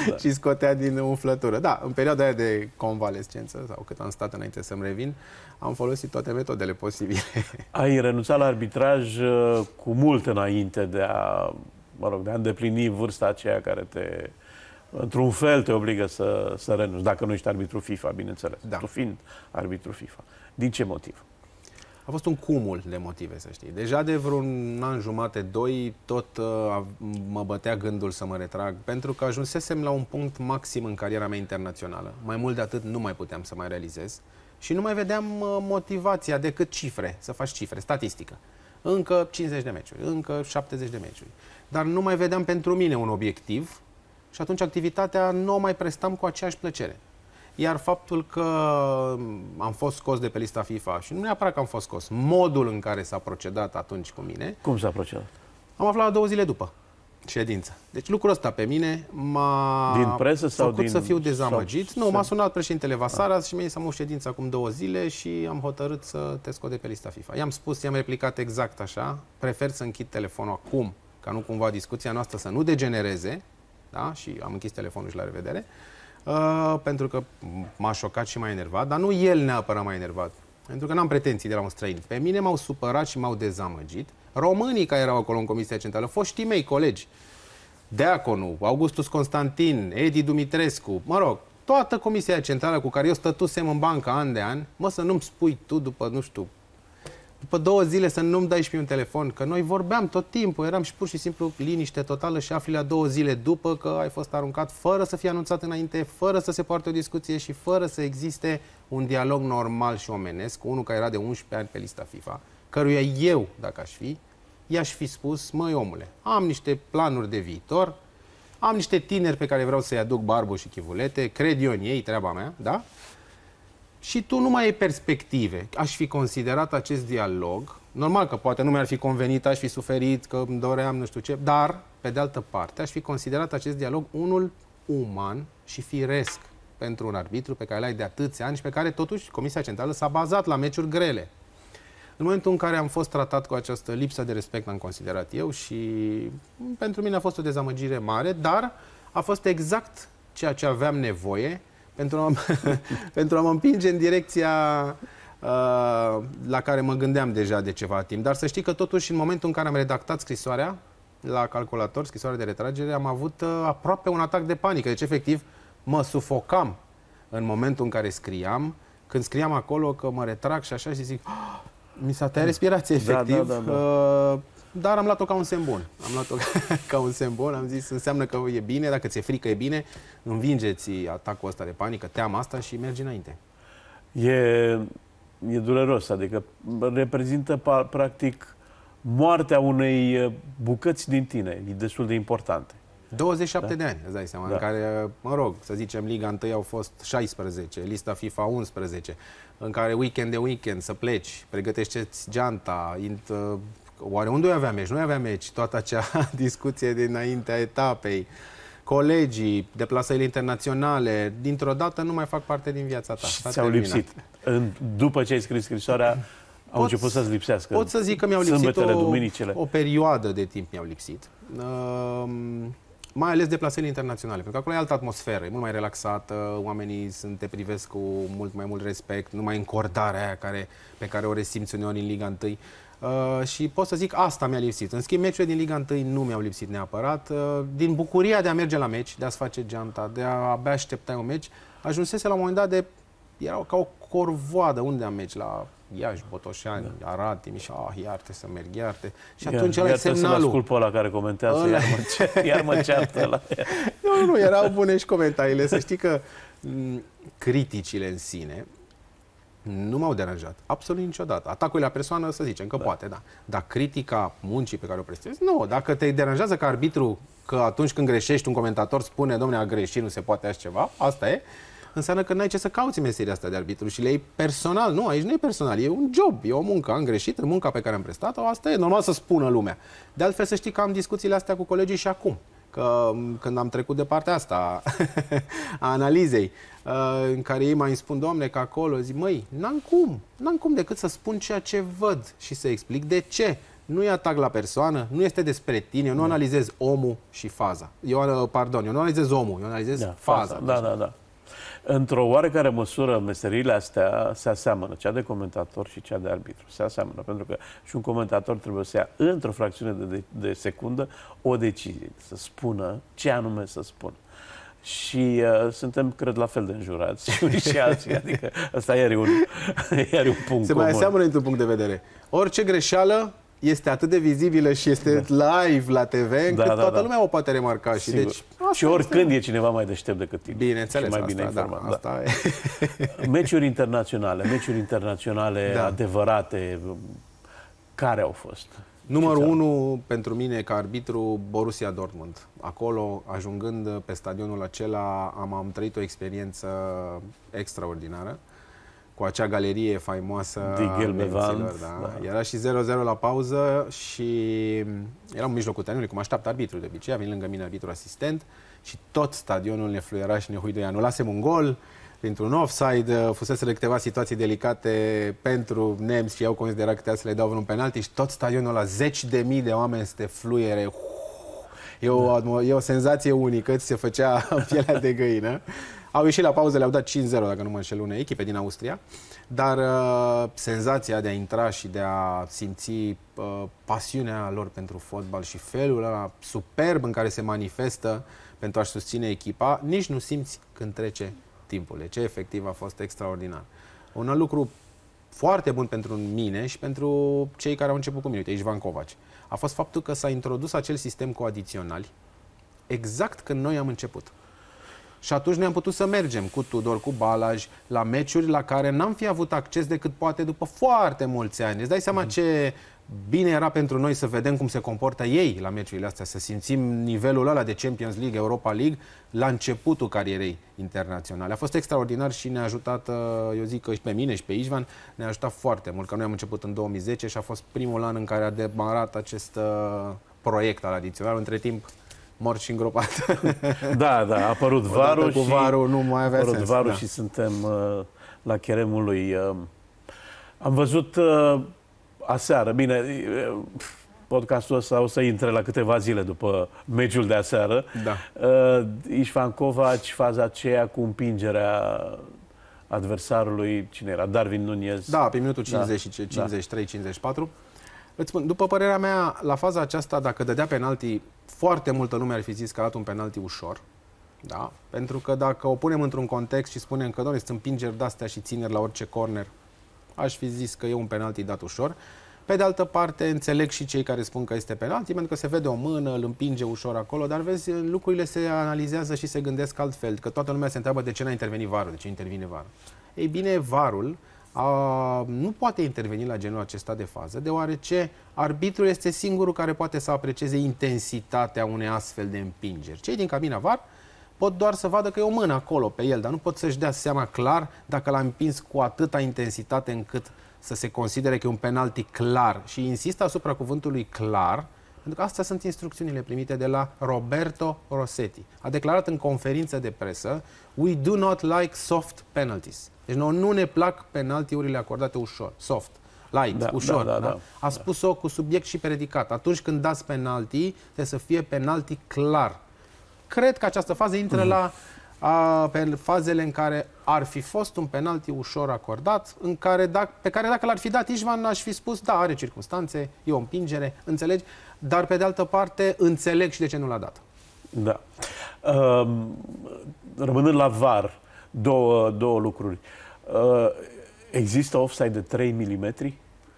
da. și scotea din umflătură. Da, în perioada aia de convalescență, sau cât am stat înainte să-mi revin, am folosit toate metodele posibile. Ai renunțat la arbitraj cu mult înainte de a, mă rog, de a îndeplini vârsta aceea care te, într-un fel, te obligă să, să renunți, dacă nu ești arbitru FIFA, bineînțeles. Da. Tu fiind arbitru FIFA. Din ce motiv? A fost un cumul de motive, să știi. Deja de vreun an jumate, doi, tot uh, mă bătea gândul să mă retrag, pentru că ajunsesem la un punct maxim în cariera mea internațională. Mai mult de atât nu mai puteam să mai realizez și nu mai vedeam uh, motivația decât cifre, să faci cifre, statistică. Încă cincizeci de meciuri, încă șaptezeci de meciuri. Dar nu mai vedeam pentru mine un obiectiv și atunci activitatea nu o mai prestam cu aceeași plăcere. Iar faptul că am fost scos de pe lista FIFA și nu neapărat că am fost scos, modul în care s-a procedat atunci cu mine... Cum s-a procedat? Am aflat la două zile după ședință. Deci lucrul ăsta pe mine m-a din presă sau făcut din... să fiu dezamăgit. Sau... Nu, m-a sunat președintele Vasaras și mi-a zis să am o ședință acum două zile și am hotărât să te scot de pe lista FIFA. I-am spus, i-am replicat exact așa, prefer să închid telefonul acum, ca nu cumva discuția noastră să nu degenereze, da? Și am închis telefonul și la revedere. Uh, pentru că m-a șocat și m-a enervat, dar nu el neapărat m-a enervat, pentru că n-am pretenții de la un străin. Pe mine m-au supărat și m-au dezamăgit românii care erau acolo în Comisia Centrală, foștii mei colegi, Deaconu, Augustus Constantin, Edi Dumitrescu, mă rog, toată Comisia Centrală cu care eu stătusem în bancă an de an, mă, să nu-mi spui tu după, nu știu, după două zile să nu-mi dai și pe un telefon, că noi vorbeam tot timpul, eram și pur și simplu liniște totală și afli la două zile după că ai fost aruncat, fără să fie anunțat înainte, fără să se poarte o discuție și fără să existe un dialog normal și omenesc cu unul care era de unsprezece ani pe lista FIFA, căruia eu, dacă aș fi, i-aș fi spus, măi omule, am niște planuri de viitor, am niște tineri pe care vreau să-i aduc barbă și chivulete, cred eu în ei, treaba mea, da? Și tu nu mai ai perspective. Aș fi considerat acest dialog, normal că poate nu mi-ar fi convenit, aș fi suferit, că îmi doream nu știu ce, dar, pe de altă parte, aș fi considerat acest dialog unul uman și firesc pentru un arbitru pe care l-ai de atâția ani și pe care totuși Comisia Centrală s-a bazat la meciuri grele. În momentul în care am fost tratat cu această lipsă de respect, am considerat eu și pentru mine a fost o dezamăgire mare, dar a fost exact ceea ce aveam nevoie pentru a, pentru a mă împinge în direcția uh, la care mă gândeam deja de ceva timp. Dar să știi că totuși în momentul în care am redactat scrisoarea la calculator, scrisoarea de retragere, am avut uh, aproape un atac de panică. Deci efectiv mă sufocam în momentul în care scriam, când scriam acolo că mă retrag și așa și zic, oh, mi s-a tăiat respirație efectiv. Da, da, da, da. Uh, Dar am luat-o ca un semn bun. Am luat-o ca un semn bun. Am zis, înseamnă că e bine, dacă ți-e frică e bine, învingeți atacul ăsta de panică, teama asta și mergi înainte. E, e dureros, adică reprezintă practic moartea unei bucăți din tine, e destul de importante. douăzeci și șapte da? de ani, îți dai seama, da. În care, mă rog, să zicem, Liga unu au fost șaisprezece, lista FIFA unsprezece, în care weekend de weekend să pleci, pregătește-ți geanta, int, oare unde avea meci? Nu avea meci, toată acea discuție dinaintea etapei, colegii, deplasările internaționale, dintr-o dată nu mai fac parte din viața ta. Și ți-au lipsit. În, după ce ai scris scrisoarea, au pot, început să-ți lipsească. Pot să zic că mi-au lipsit o, o perioadă de timp mi-au lipsit. Uh, mai ales deplasările internaționale, pentru că acolo e altă atmosferă, e mult mai relaxată, oamenii sunt, te privesc cu mult mai mult respect, numai încordarea aia care, pe care o resimți uneori în Liga unu. Uh, și pot să zic, asta mi-a lipsit. În schimb, meciurile din Liga unu nu mi-au lipsit neapărat. Uh, din bucuria de a merge la meci, de a-ți face geanta, de a abia aștepta un meci, ajunsese la un moment dat de... Erau ca o corvoadă. Unde am meci? La Iași, Botoșani, da. Arad, Timișoara, ah, iarte să merg, iarte. Și atunci ăla e semnalul. Să-l ascult pe ăla care comentează, ăla... iar, mă, iar mă ceartă ăla. Nu, nu, erau bune și comentariile. Să știi că m, criticile în sine nu m-au deranjat, absolut niciodată. Atacul la persoană, să zicem, că da. Poate, da. Dar critica muncii pe care o prestezi, nu. Dacă te deranjează ca arbitru, că atunci când greșești, un comentator spune, dom'le, a greșit, nu se poate așa ceva, asta e, înseamnă că n-ai ce să cauți în meseria asta de arbitru și le iei personal. Nu, aici nu e personal, e un job, e o muncă. Am greșit în munca pe care am prestat-o, asta e normal să spună lumea. De altfel, să știi că am discuțiile astea cu colegii și acum. Că când am trecut de partea asta a analizei, în care ei mai spun, Doamne, că acolo, zic, măi, n-am cum, n-am cum decât să spun ceea ce văd și să explic de ce nu e atac la persoană, nu este despre tine, eu nu analizez omul și faza. Eu, pardon, eu nu analizez omul, eu analizez da, faza. Da, da, da. Într-o oarecare măsură, meseriile astea se aseamănă, cea de comentator și cea de arbitru. Se aseamănă, pentru că și un comentator trebuie să ia într-o fracțiune de, de, de secundă o decizie, să spună ce anume să spună. Și uh, suntem, cred, la fel de înjurați și unii și alții, adică ăsta iar e un, iar e un punct Se comun. mai aseamănă într-un punct de vedere. Orice greșeală este atât de vizibilă și este da. live la T V, încât da, da, toată da. lumea o poate remarca. Și, deci, și oricând este... e cineva mai deștept decât tine. Bineînțeles, și mai asta, bine informat. Da, asta da. E. Meciuri internaționale, meciuri internaționale da. adevărate, care au fost? Numărul unu pentru mine ca arbitru, Borussia Dortmund. Acolo, ajungând pe stadionul acela, am, am trăit o experiență extraordinară cu acea galerie faimoasă a nemților. Da. Da. Era și zero zero la pauză și eram în mijlocul terenului, cum așteaptă arbitrul de obicei, a venit lângă mine arbitru asistent și tot stadionul ne fluiera și ne huiduia. Anulasem un gol printr-un offside, fuseseră câteva situații delicate pentru nemți și au considerat că să le dau un penalti și tot stadionul la zeci de mii de oameni să te fluiere. E o, da. e o senzație unică, ți se făcea pielea de găină. Au ieșit la pauză, le-au dat cinci zero, dacă nu mă înșel, unei echipe din Austria, dar uh, senzația de a intra și de a simți uh, pasiunea lor pentru fotbal și felul ăla superb în care se manifestă pentru a-și susține echipa, nici nu simți când trece timpul. Ce efectiv a fost extraordinar. Un alt lucru foarte bun pentru mine și pentru cei care au început cu mine, uite, Ișvan Covaci, a fost faptul că s-a introdus acel sistem cu adiționali exact când noi am început. Și atunci noi am putut să mergem cu Tudor, cu Balaj, la meciuri la care n-am fi avut acces decât poate după foarte mulți ani. Îți dai seama mm-hmm. ce bine era pentru noi să vedem cum se comportă ei la meciurile astea, să simțim nivelul ăla de Champions League, Europa League, la începutul carierei internaționale. A fost extraordinar și ne-a ajutat, eu zic că și pe mine și pe Ișvan, ne-a ajutat foarte mult, că noi am început în două mii zece și a fost primul an în care a demarat acest uh, proiect al adițional. Între timp, mort și îngropat. Da, da, a apărut varul, cu varul nu mai avea apărut sens. varul Da. Și suntem uh, la cheremul lui. Uh, am văzut uh, aseară, bine, uh, podcastul ăsta o să intre la câteva zile după meciul de aseară. Da. Uh, Ișvan Covaci, faza aceea cu împingerea adversarului, cine era? Darwin Nunez. Da, pe minutul cincizeci, da. cincizeci și trei cincizeci și patru. Îți spun, după părerea mea, la faza aceasta, dacă dădea penalti, foarte multă lume ar fi zis că a dat un penalti ușor. Da? Pentru că dacă o punem într-un context și spunem că, doamne, sunt împingeri de-astea și țineri la orice corner, aș fi zis că e un penalti dat ușor. Pe de altă parte, înțeleg și cei care spun că este penalti, pentru că se vede o mână, îl împinge ușor acolo, dar vezi, lucrurile se analizează și se gândesc altfel, că toată lumea se întreabă de ce n-a intervenit varul, de ce intervine varul. Ei bine, varul a, nu poate interveni la genul acesta de fază, deoarece arbitrul este singurul care poate să aprecieze intensitatea unei astfel de împingeri. Cei din cabina var pot doar să vadă că e o mână acolo pe el, dar nu pot să-și dea seama clar dacă l-a împins cu atâta intensitate încât să se considere că e un penalti clar. Și insist asupra cuvântului clar, pentru că astea sunt instrucțiunile primite de la Roberto Rossetti. A declarat în conferință de presă: "We do not like soft penalties." Deci nouă nu ne plac penaltiurile acordate ușor, soft, light, da, ușor. Da, da, da? da. A spus-o cu subiect și predicat. Atunci când dați penalti, trebuie să fie penalti clar. Cred că această fază intră mm-hmm. la a, pe fazele în care ar fi fost un penalti ușor acordat, în care, dacă, pe care dacă l-ar fi dat Ișvan, aș fi spus, da, are circunstanțe, e o împingere, înțelegi? Dar pe de altă parte, înțeleg și de ce nu l-a dat. Da. Uh, rămânând la var, două, două lucruri. Uh, există offside de trei milimetri?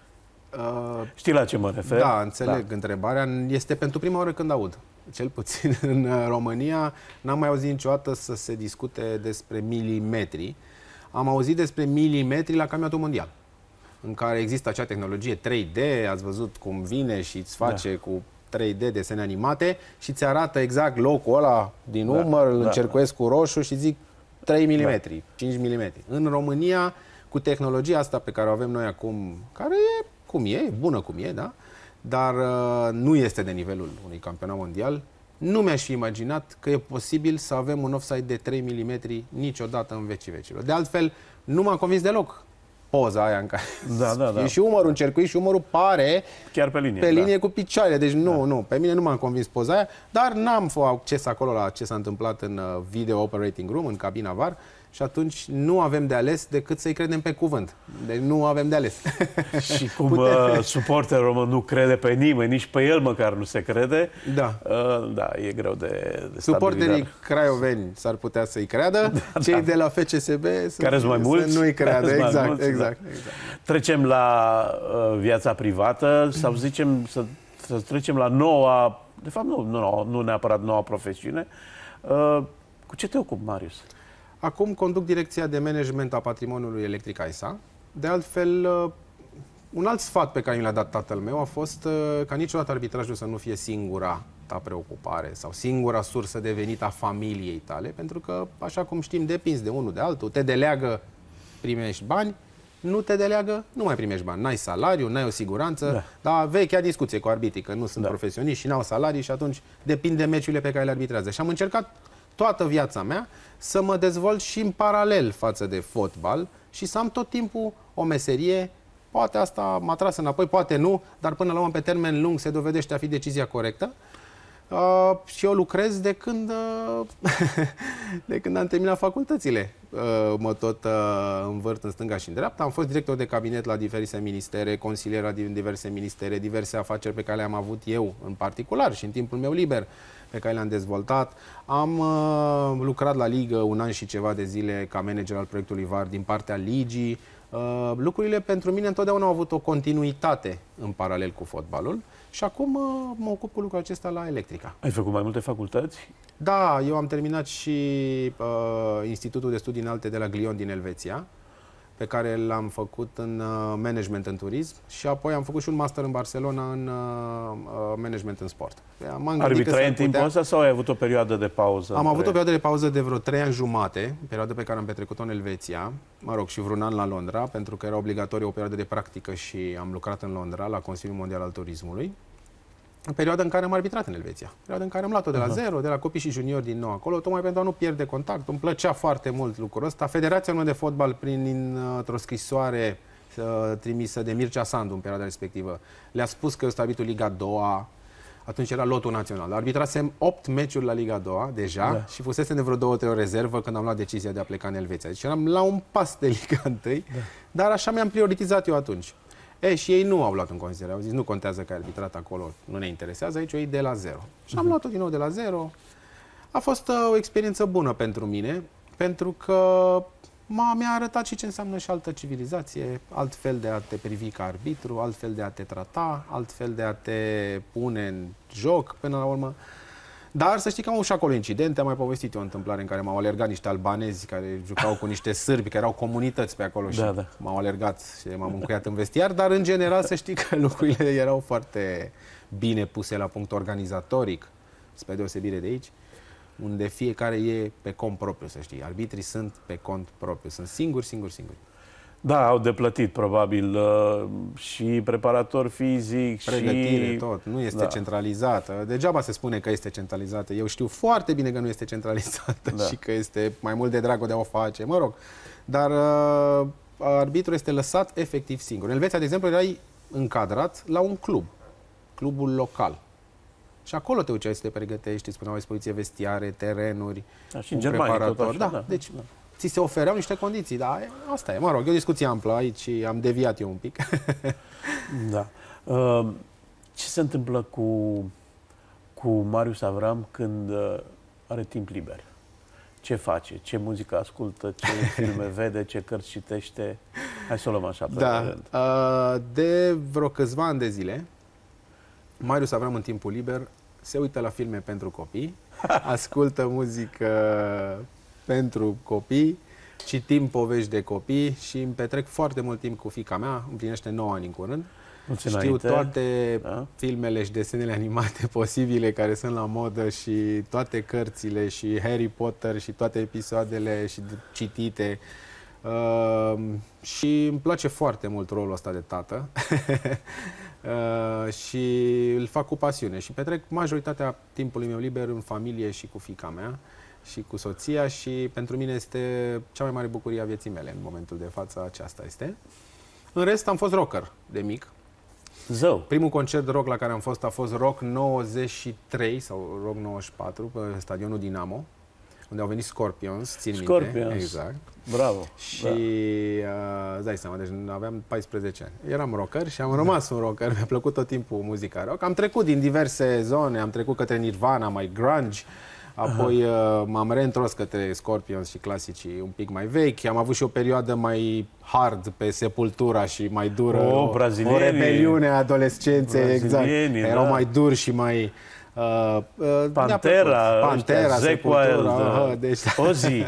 Uh, Știi la ce mă refer? Da, înțeleg da. întrebarea. Este pentru prima oară când aud. Cel puțin în România n-am mai auzit niciodată să se discute despre milimetri. Am auzit despre milimetri la campionatul mondial, în care există acea tehnologie trei D, ați văzut cum vine și îți face da. cu trei D desene animate și îți arată exact locul ăla din da. umăr, îl da. încercuiesc cu roșu și zic trei milimetri, da. cinci milimetri. În România, cu tehnologia asta pe care o avem noi acum, care e cum e, bună cum e, da? Dar uh, nu este de nivelul unui campionat mondial. Nu mi-aș fi imaginat că e posibil să avem un offside de trei milimetri niciodată în vecii vecilor. De altfel, nu m-a convins deloc poza aia în care da, da, da. e și umărul încercuit și umărul pare chiar pe linie, pe linie da. cu picioarele. Deci nu, da. nu, pe mine nu m-a convins poza aia, dar n-am făcut acces acolo la ce s-a întâmplat în video operating room, în cabina V A R. Și atunci nu avem de ales decât să-i credem pe cuvânt. Deci nu avem de ales. Și cum Putem... suporterul român nu crede pe nimeni, nici pe el măcar nu se crede, da, uh, da e greu de, de suporterii craioveni s-ar putea să-i creadă, da, cei da. de la F C S B care să, mai mulți, să nu-i creadă. Exact, mulți, exact, da. exact. Trecem la uh, viața privată sau zicem să, să trecem la noua, de fapt nu, nu, nu neapărat noua profesiune. Uh, cu ce te ocupi, Marius? Acum conduc direcția de management a patrimoniului electric A I S A. De altfel, un alt sfat pe care mi l-a dat tatăl meu a fost ca niciodată arbitrajul să nu fie singura ta preocupare sau singura sursă de venit a familiei tale, pentru că, așa cum știm, depinzi de unul de altul, te deleagă, primești bani, nu te deleagă, nu mai primești bani. N-ai salariu, n-ai o siguranță, da. Dar vechea discuție cu arbitrii, că nu sunt da. profesioniști și n-au salarii și atunci depinde de meciurile pe care le arbitrează. Și am încercat toată viața mea să mă dezvolt și în paralel față de fotbal și să am tot timpul o meserie. Poate asta m-a tras înapoi, poate nu, dar până la urmă, pe termen lung, se dovedește a fi decizia corectă. Uh, și eu lucrez de când, uh, de când am terminat facultățile. Uh, mă tot uh, învârt în stânga și în dreapta. Am fost director de cabinet la diverse ministere, consilier la diverse ministere, diverse afaceri pe care le-am avut eu în particular și în timpul meu liber, pe care le-am dezvoltat. Am uh, lucrat la ligă un an și ceva de zile ca manager al proiectului V A R din partea ligii. Uh, lucrurile pentru mine întotdeauna au avut o continuitate în paralel cu fotbalul și acum uh, mă ocup cu lucrul acesta la Electrica. Ai făcut mai multe facultăți? Da, eu am terminat și uh, Institutul de Studii Înalte de la Glion din Elveția, pe care l-am făcut în uh, management în turism și apoi am făcut și un master în Barcelona în uh, management în sport. Arbitrai în timpul ăsta sau ai avut o perioadă de pauză? Am între... avut o perioadă de pauză de vreo trei ani jumate, perioadă pe care am petrecut-o în Elveția, mă rog, și vreun an la Londra, pentru că era obligatoriu o perioadă de practică și am lucrat în Londra, la Consiliul Mondial al Turismului. În perioada în care am arbitrat în Elveția. Perioada în care am luat-o de la zero, de la copii și juniori din nou acolo, tocmai pentru a nu pierde contact. Îmi plăcea foarte mult lucrul ăsta. Federația noastră de fotbal, prin o scrisoare uh, trimisă de Mircea Sandu în perioada respectivă, le-a spus că eu sunt arbitru Liga a doua. Atunci era lotul național. Arbitrasem opt meciuri la Liga a doua deja da. și fusesem de vreo două, trei ori rezervă când am luat decizia de a pleca în Elveția. Deci eram la un pas de Liga unu, da. dar așa mi-am prioritizat eu atunci. E, și ei nu au luat în considerare. Au zis, nu contează că ai arbitrat acolo, nu ne interesează, aici o iei de la zero. Și am luat-o din nou de la zero. A fost uh, o experiență bună pentru mine, pentru că mi-a arătat și ce înseamnă și altă civilizație, alt fel de a te privi ca arbitru, alt fel de a te trata, alt fel de a te pune în joc, până la urmă. Dar să știi că am avut și acolo incidente, am mai povestit eu o întâmplare în care m-au alergat niște albanezi care jucau cu niște sârbi, care erau comunități pe acolo și da, da. m-au alergat și m-am încuiat în vestiar, dar în general să știi că lucrurile erau foarte bine puse la punct organizatoric, spre deosebire de aici, unde fiecare e pe cont propriu, să știi. Arbitrii sunt pe cont propriu, sunt singuri, singuri, singuri. Da, au de plătit, probabil, și preparator fizic, pregătire, și... tot. Nu este da. centralizată. Degeaba se spune că este centralizată. Eu știu foarte bine că nu este centralizată da. și că este mai mult de dragul de a o face. Mă rog. Dar uh, arbitrul este lăsat efectiv singur. În Elveția, de exemplu, erai încadrat la un club. Clubul local. Și acolo te duceai să te pregătești, îți spuneau expoziție vestiare, terenuri, da, și în Germania, preparator. tot așa, da, da. Deci, da. ți se ofereau niște condiții, dar asta e, mă rog, e o discuție amplă aici, am deviat eu un pic. Da. Uh, ce se întâmplă cu, cu Marius Avram când uh, are timp liber? Ce face? Ce muzică ascultă? Ce filme vede? Ce cărți citește? Hai să o luăm așa pe da. rând. Uh, de vreo câțiva ani de zile, Marius Avram în timpul liber se uită la filme pentru copii, ascultă muzică pentru copii, citim povești de copii și îmi petrec foarte mult timp cu fiica mea, împlinește nouă ani în curând. Mulți Știu înainte. toate da? filmele și desenele animate posibile care sunt la modă și toate cărțile și Harry Potter și toate episoadele și citite. Uh, și îmi place foarte mult rolul ăsta de tată. Uh, și îl fac cu pasiune și petrec majoritatea timpului meu liber în familie și cu fiica mea și cu soția și pentru mine este cea mai mare bucurie a vieții mele în momentul de față, aceasta este. În rest am fost rocker de mic. Zău. Primul concert de rock la care am fost a fost Rock nouăzeci și trei sau Rock nouăzeci și patru pe stadionul Dinamo, unde au venit Scorpions, țin Scorpions. minte. Exact. Bravo. Și da. uh, îți dai seama, deci aveam paisprezece ani. Eram rocker și am rămas un rocker. Mi-a plăcut tot timpul muzica rock. Am trecut din diverse zone, am trecut către Nirvana, mai grunge, apoi uh, m-am reîntors către Scorpions și clasicii un pic mai vechi. Am avut și o perioadă mai hard pe Sepultura și mai dură, oh, o, o rebeliune a adolescenței, exact. Erau da. mai duri și mai... Uh, uh, Pantera, Pantera, Sepultura, Wild, uh, deci, Ozzy.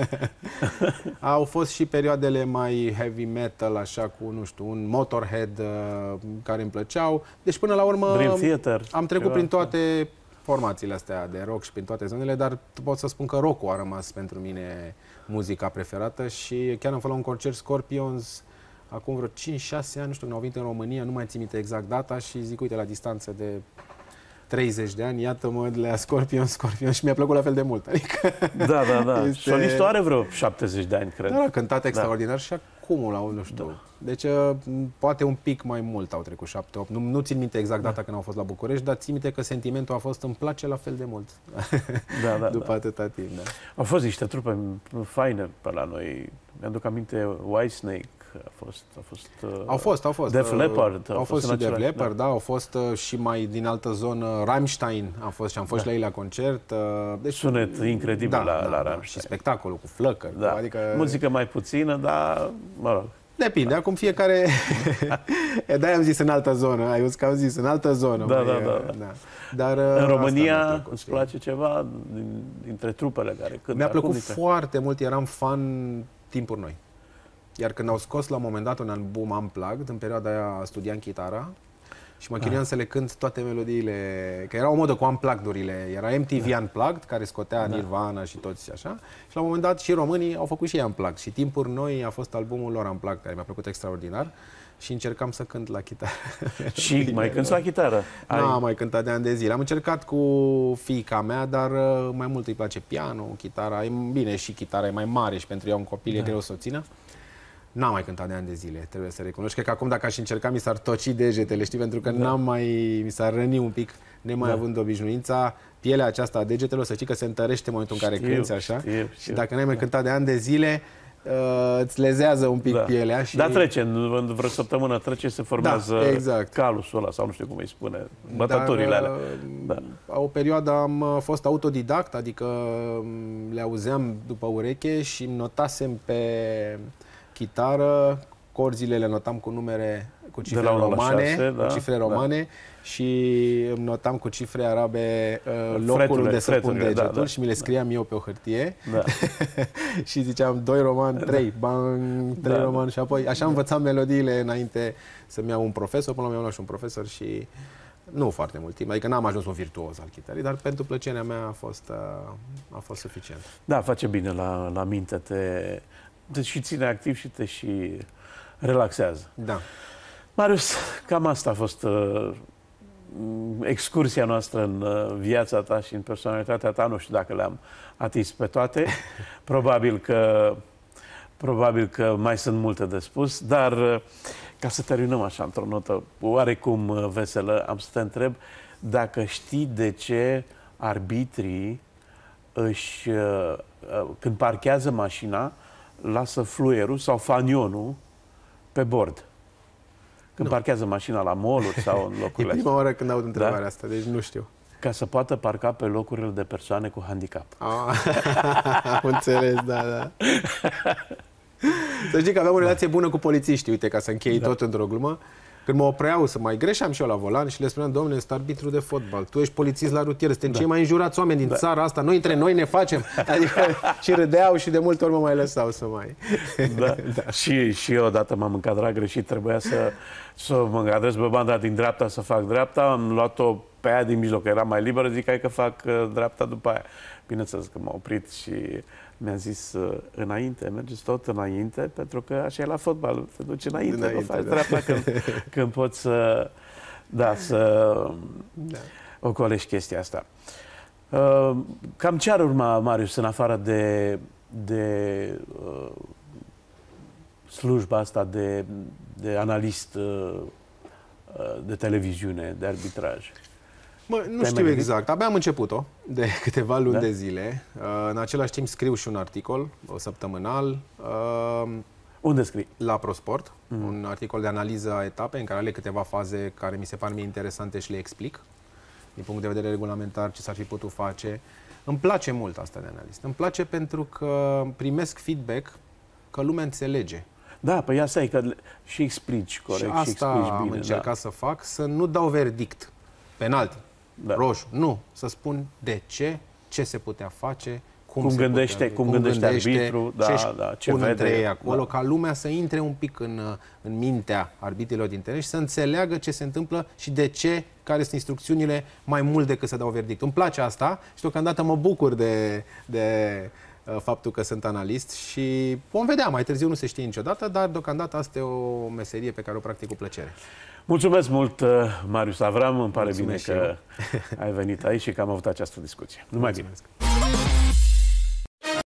Au fost și perioadele mai heavy metal, așa cu, nu știu, un Motorhead uh, care îmi plăceau. Deci până la urmă Dream Theater, am trecut ceva. prin toate formațiile astea de rock și prin toate zonele, dar pot să spun că rock-ul a rămas pentru mine muzica preferată și chiar am fost la un concert Scorpions acum vreo cinci șase ani, nu știu, când au venit în România, nu mai țin minte exact data și zic, uite, la distanță de treizeci de ani, iată-mă la Scorpion, Scorpion și mi-a plăcut la fel de mult. Adică da, da, da. este... Solistul are vreo șaptezeci de ani, cred. Da, a cântat extraordinar da. Și acum, la nu știu. Da. Deci, poate un pic mai mult au trecut, șapte opt. Nu, nu țin minte exact data da. Când au fost la București, dar țin minte că sentimentul a fost, îmi place la fel de mult. Da, da, după da. atâta timp, da. Au fost niște trupe faine pe la noi. Mi-aduc aminte Whitesnake. A fost, a fost, uh, au fost, au fost. Def Leppard. Au, au fost, fost și Def Leppard, da. Da, au fost uh, și mai din altă zonă, Rammstein am fost și am fost da. La ei la concert. Uh, deci, Sunet incredibil da, la, da, la da, Rammstein. și spectacolul cu flăcări. Da. Cu, adică... Muzică mai puțină, dar, mă rog. Depinde, da. Acum fiecare... De-aia am zis în altă zonă, ai văzut că am zis în altă zonă. Da, mai, da, da. da. Dar, în România îți place ceva din, dintre trupele care cântă? Mi-a plăcut foarte mult, eram fan Timpuri Noi. Iar când au scos la un moment dat un album Unplugged, în perioada aia studiam chitara și mă chinuiam ah. să le cânt toate melodiile, că era o modă cu Unplugged-urile. Era M T V da. Unplugged, care scotea da. Nirvana și toți așa. Și la un moment dat și românii au făcut și ei Unplugged. Și Timpuri Noi a fost albumul lor Unplugged, care mi-a plăcut extraordinar. Și încercam să cânt la chitară. Și mai cânti la chitară? Nu am mai cântat de ani de zile. Am încercat cu fiica mea, dar mai mult îi place piano, chitara. E bine, și chitara e mai mare și pentru ea un copil da. E greu să o țină. N-am mai cântat de ani de zile, trebuie să recunosc. Cred că acum dacă aș încerca mi s-ar toci degetele, știi? Pentru că da. N-am mai, mi s-ar răni un pic, nemai da. Având obișnuința. Pielea aceasta a degetelor, să știi că se întărește în momentul în care știu, cânti așa. Știu, știu. Și dacă n-ai mai cântat de ani de zile, uh, îți lezează un pic da. Pielea. Și... Dar trece, în vreo săptămână trece, se formează da, exact. Calusul ăla, sau nu știu cum îi spune, bătăturile Dar, alea. Da. O perioadă am fost autodidact, adică le auzeam după ureche și îmi notasem pe chitară, corzile le notam cu numere, cu cifre romane, șase, da, cu cifre romane da. Și îmi notam cu cifre arabe uh, locul de să pun degetul da, da, și mi le scriam da. Eu pe o hârtie da. Și ziceam doi roman, trei, bang, trei da, roman și apoi așa învățam melodiile înainte să-mi iau un profesor, până la urmă mi-am luat și un profesor și nu foarte mult timp, adică n-am ajuns un virtuos al chitarii, dar pentru plăcerea mea a fost, a fost suficient. Da, face bine la, la minte, te, te și ține activ și te și relaxează. Da. Marius, cam asta a fost uh, excursia noastră în uh, viața ta și în personalitatea ta. Nu știu dacă le-am atins pe toate. Probabil că, probabil că mai sunt multe de spus, dar uh, ca să terminăm așa într-o notă oarecum uh, veselă, am să te întreb dacă știi de ce arbitrii își, uh, uh, când parchează mașina, lasă fluierul sau fanionul pe bord. Când nu. Parchează mașina la mall-uri sau în locurile E prima oară când aud întrebarea da? Asta, deci nu știu. Ca să poată parca pe locurile de persoane cu handicap. Ah, am înțeles, da, da. Să știi că aveam o relație bună cu polițiștii, uite, ca să închei da. Tot într-o glumă. Când mă opreau să mai greșeam și eu la volan și le spuneam, domnule, sunt arbitru de fotbal, tu ești polițist la rutier, suntem da. Cei mai înjurați oameni din da. Țara asta, noi între noi ne facem. Adică și râdeau și de multe ori mă mai lăsau să mai... Da. Da. Și, și eu odată m-am încadrat greșit, trebuia să, să mă încadrez pe banda din dreapta să fac dreapta, am luat-o pe aia din mijloc, că era mai liberă, zic, hai că fac dreapta după aia. Bineînțeles că m-a oprit și mi-a zis înainte, mergeți tot înainte, pentru că așa e la fotbal, te duci înainte, înainte nu faci da. Dreapta când, când poți să, da, să da. Ocolești chestia asta. Uh, cam ce ar urma, Marius, în afară de, de uh, slujba asta de, de analist uh, de televiziune, de arbitraj? Mă, nu știu exact. Abia am început-o de câteva luni da? de zile. Uh, în același timp scriu și un articol, o săptămânal. Uh, Unde scrii? La ProSport. Mm. Un articol de analiză a etapei în care are câteva faze care mi se par mie interesante și le explic. Din punct de vedere regulamentar, ce s-ar fi putut face. Îmi place mult asta de analist. Îmi place pentru că primesc feedback că lumea înțelege. Da, păi asta e, că și explici corect, și asta și explici bine, am încercat da. să fac, să nu dau verdict, penalti, da. roșu, nu. Să spun de ce, ce se putea face, cum, cum se gândește, putea, cum, cum gândește arbitru, ce da, da, ce pun vede între ei acolo, da. ca lumea să intre un pic în, în mintea arbitrilor din teren și să înțeleagă ce se întâmplă și de ce, care sunt instrucțiunile, mai mult decât să dau verdict. Îmi place asta și deocamdată mă bucur de, de faptul că sunt analist și vom vedea, mai târziu nu se știe niciodată, dar deocamdată asta e o meserie pe care o practic cu plăcere. Mulțumesc mult, Marius Avram, îmi pare Mulțumesc bine că ai venit aici și că am avut această discuție. Numai bine!